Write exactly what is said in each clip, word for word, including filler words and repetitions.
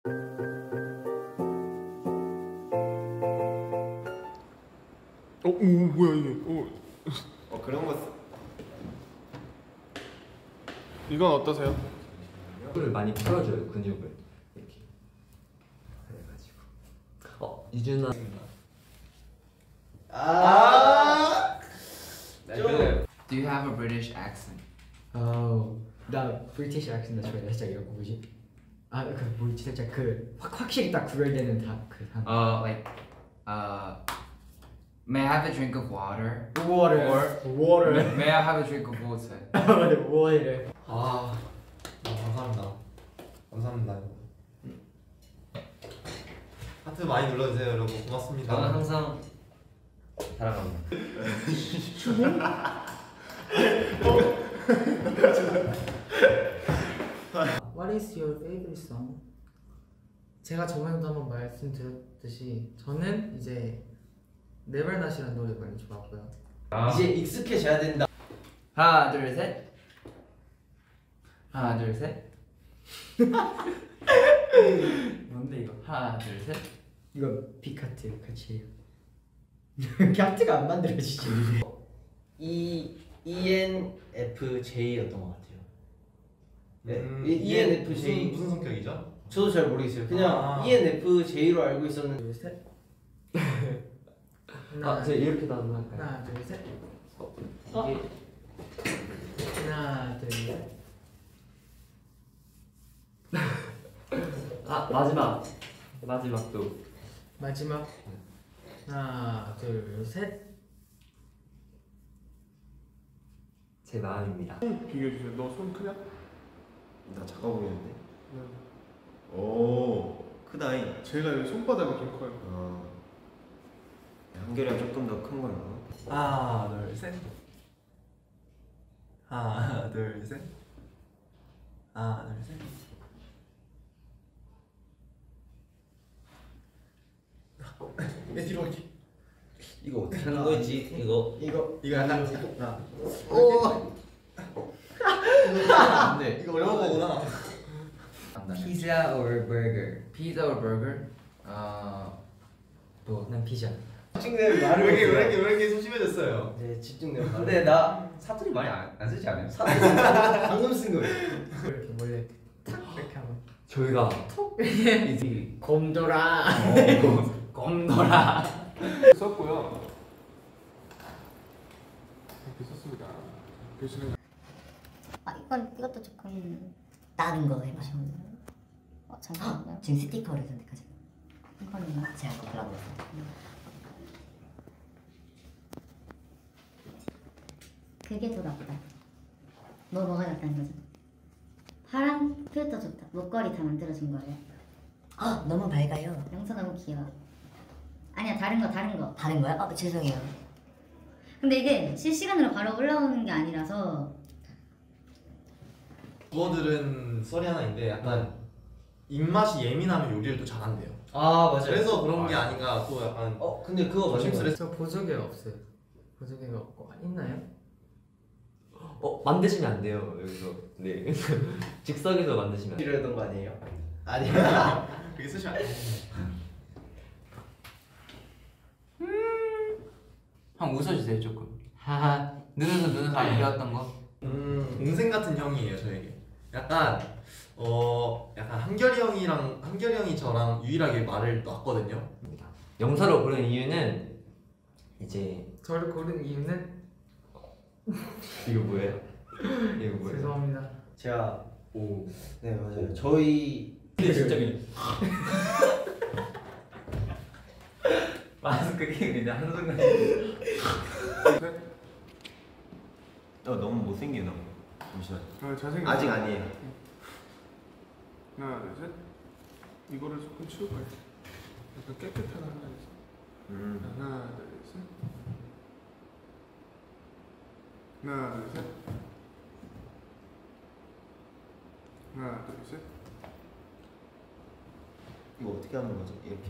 어, 오, 뭐야 이게? 오. 어 그런 거 쓰... 이건 어떠세요? 근육을 많이 풀어줘요. 근육을 이렇게 그래가지고. 어 이준아. 아. Do you have a British accent? 어, 나 브리티시 액센트 좋아해. 살짝 이거 뭐지? 아, 그 뭐지? 살짝 그 확 확실히 딱 구별되는 다그 한. Uh, like, uh, may I have a drink of water? water. Or water. may, may I have a drink of water? 맞아, water. 아, 아 감사합니다. 감사합니다. 하트 많이 눌러주세요, 여러분. 고맙습니다. 저는 항상 사랑합니다. What is your favorite song? 제가 저번에도 한번 말씀드렸듯이 저는 이제 Never Not이라는 노래 많이 좋아하고요. 아. 이제 익숙해져야 된다. 하나, 둘, 셋. 하나, 둘, 셋. 뭔데 이거? 하나, 둘, 셋. 이거 비카트 같이 해요. 캡트가 안 만들어지지. E ENFJ였던 것 같아요. 네, 음, 이엔에프제이 무슨, 무슨 성격이죠? 저도 잘 모르겠어요. 그냥 아. 이엔에프제이로 알고 있었는데. 둘, 셋. 아, 제가 이렇게도 한번 할까요? 하나, 둘, 셋. 어, 이게 하나, 둘, 셋. 아 마지막 마지막도 마지막. 하나, 둘, 셋. 제 마음입니다. 비교해 주세요. 너 손 크냐? 나 작아 보이는데. 네. 오, 크다잉. 제가 손바닥이 좀 커요. 어. 한결이랑 조금 더 큰 걸로. 하나 둘 셋. 하나 둘 셋. 하나 둘 셋. 내 뒤로 갈게. 이거 어떻게 하는 거지? 이거 이거 이거 약간 나. 오. 네. 이거 어려운 거구나. Pizza or burger? Pizza or burger? 아, 뭐, 난 피자. 집중되는 말을 왜 이렇게 왜 못해요. 이렇게 왜 이렇게 소심해졌어요? 네, 집중되는 말. 근데 나 사투리 많이 안, 안 쓰지 않아요? 방금 쓴 거예요. 이렇게 원래 탁 이렇게 하면 저희가 톡 이제 곰돌아. 곰돌아. 썼고요. 이렇게 썼습니다. 교수님. 아 이건 이것도 조금 다른 거 해보시면 돼요. 어 잠깐만요. 지금 스티커를 선택하죠. 이거는 제가 골라보세요. 그게 더 낫다. 뭐 뭐가 낫다는 거죠? 파랑 필터 좋다. 목걸이 다 만들어준 거예요. 아 너무 밝아요. 영서 너무 귀여워. 아니야 다른 거 다른 거. 다른 거야? 아 죄송해요. 근데 이게 실시간으로 바로 올라오는 게 아니라서. 부어들은 썰이 하나 있는데 약간 입맛이 예민하면 요리를 또 잘한대요. 아 맞아요. 그래서 그런 게 아닌가 또 약간 어 근데 그거 맞는 거 조심스레. 저 보조개가 없어요. 보조개가 없고 있나요? 어 만드시면 안 돼요 여기서. 네. 즉석에서 만드시면 안 돼요. 이러던 거 아니에요? 아니야. 그게 쓰시면 안 돼요. 한번 웃어주세요 조금. 하하. 눈에서 눈에서 안 배웠던 거. 음, 동생 같은 형이에요 저에게. 약간 어 약간 한결이 형이랑 한결이 형이 저랑 유일하게 말을 놨거든요. 영서를 고른 이유는 이제 저를 고른 이유는 이거 뭐예요? 이거 뭐예요? 죄송합니다. 제가 오. 네 맞아요. 저희 근데 진짜 그냥 마스크 끼고 그냥 한순간 어 너무 못생겨 너무. 잠시만. 아, 잘생겼어. 아직 아니에요. 하나, 둘, 셋. 이거를 조금 치우고 가야 돼. 약간 깨끗하다 하나 있어. 음. 하나, 둘, 셋. 하나, 둘, 셋. 하나, 둘, 셋. 이거 어떻게 하는 거죠? 이렇게.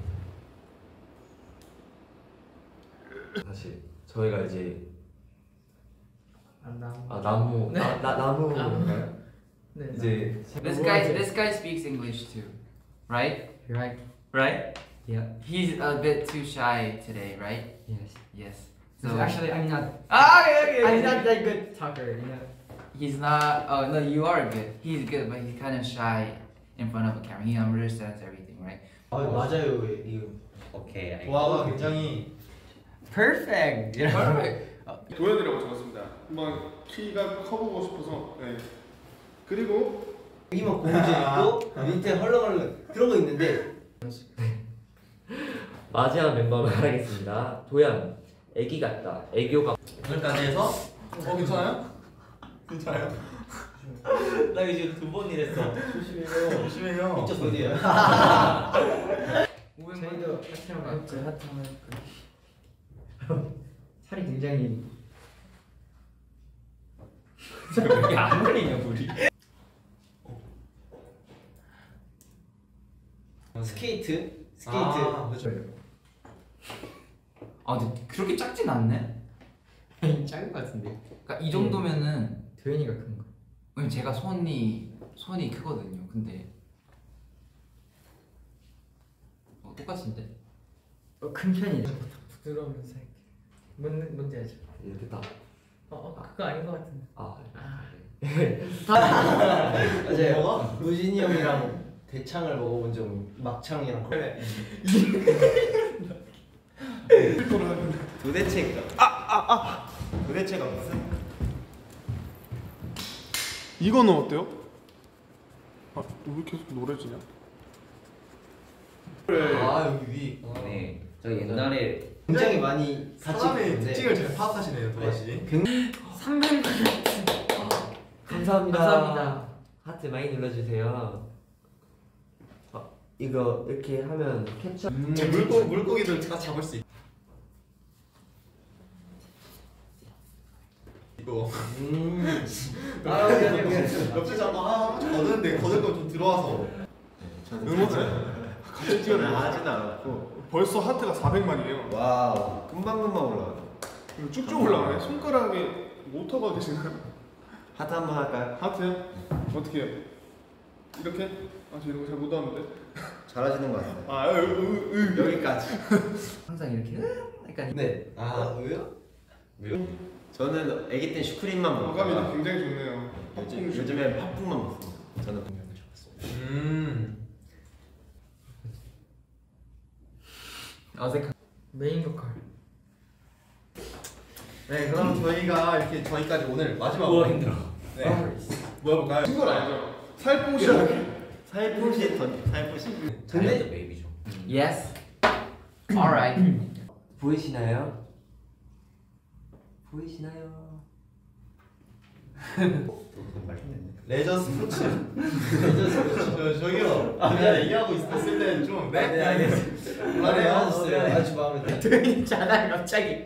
사실 저희가 이제 아, 나무. 아 나무 나, 나 나무인가요? 네. 이제 This guy, this guy speaks English too. right? Right. Right? Yeah. He's a bit too shy today, right? Yes. Yes. So So actually, I'm not. ah, okay, okay, okay. I'm not that good talker. You know. He's not. Oh no, you are good. He's good, but he's kind of shy in front of a camera. He understands everything, right? 아 맞아요 이거. 오케이. 알겠습니다. 와가 굉장히 Perfect. Perfect. 도현이라고 적었습니다. 한번 키가 커보고 싶어서. 네. 그리고 여기만 고무줄 있고 밑에 헐렁헐렁 그런 거 있는데 마지막 멤버로 하겠습니다. 도현, 애기 같다. 애교가. 오늘까지 해서 어 괜찮아요? 괜찮아요? 나 이제 두 번 이랬어. 조심해요. 조심해요. 진짜 소리야. 저희도 하트랑 맞죠? 하트랑 살이 굉장히. 이게 안 걸리냐 우리. 스케이트? 스케이트. 아, 그렇죠. 아, 근데 그렇게 작진 않네. 작은 것 같은데. 그러니까 이 정도면은 도현이가 큰 거. 왜냐면 제가 손이 손이 크거든요. 근데 어, 똑같은데. 어, 큰 편이네. 부드러우면서 이렇게. 뭔 뭔지 알죠? 이렇게 딱. 어, 어 그거 아닌 것 같은데. 아. 맞아요. 우진이 형이랑 대창을 먹어본 적 막창이랑 그래. 도대체가 아아아 아, 아. 도대체가 무슨? 이거는 어때요? 아, 왜 계속 노래지냐? 아 여기 위 있구나. 네. 저 옛날에 굉장히 많이 같이 사람의 봤는데 특징을 잘 파악하시네요, 도아 씨. 삼백. 감사합니다. 감사합니다. 하트 많이 눌러주세요. 어, 이거 이렇게 하면 캡처. 음, 물고 물고기들 다 잡을 수 있. 이거. 음. 아, 옆에 잡아. 아, 거드는데 거들 거좀 들어와서. 응원. 같이 뛰어나. 하진 않았고. 벌써 하트가 사백만이에요. 와우. 금방 금방 올라가. 쭉쭉 올라가네. 손가락에 모터가 계시나요? 하트 한번 할까요? 하트요? 어떻게 해요? 이렇게? 아, 저 이런 거 잘 못하는데. 잘하시는 것 같아요. 아, 으, 으, 으. 여기까지. 항상 이렇게. 약간. 네. 아, 왜요? 왜요? 저는 아기 때 슈크림만 어감이 먹다가 굉장히 좋네요. 요즘 요즘엔 팥붕만 먹습니다. 저는 분명히 좋았어요. 음. 어색한. 메인 보컬. 네, 그럼 저희가 이렇게 저희까지 오늘 마지막. 우와, 힘들어. 네. 뭐 해볼까요? 친구 알죠? 살포시. 살포시 던 살포시. 근데 베이비죠. Yes. Alright. 보이시나요? 보이시나요? 레저 스포츠. 레저 스포츠. 저, 저기요. 그냥 얘기하고 있었을 때는 좀. 네, 네, 알겠습니다. 네, 알았어요. 아주 마음에 들어요. 도현이잖아 갑자기.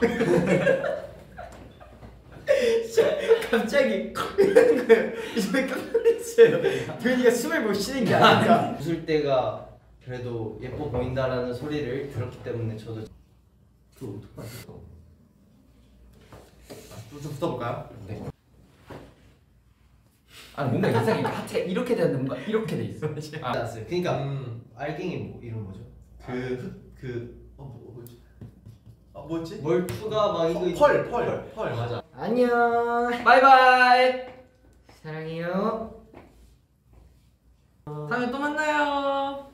갑자기 이러는 거예요. 이제 깜짝 놀랐어요. 도현이가 숨을 못 쉬는 게 아니라. 웃을 때가 그래도 예뻐 보인다라는 소리를 들었기 때문에 저도 그 어떡하지? 좀 붙어볼까요? 네. 아 뭔가 이상해. 하트가 이렇게 되는데 뭔가 이렇게 돼 있어. 아, 알았어요. 그러니까 음, 알갱이 뭐 이름 뭐죠? 그, 흑, 그, 어, 뭐, 뭐지? 아, 뭐였지? 멀투가 막 이거 펄, 펄, 펄, 맞아. 안녕. 바이바이. 사랑해요. 다음에 또 만나요.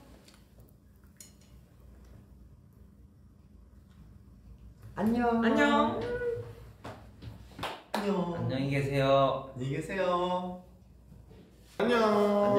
안녕. 안녕. 안녕. 안녕히 계세요. 안녕히 계세요. 안녕.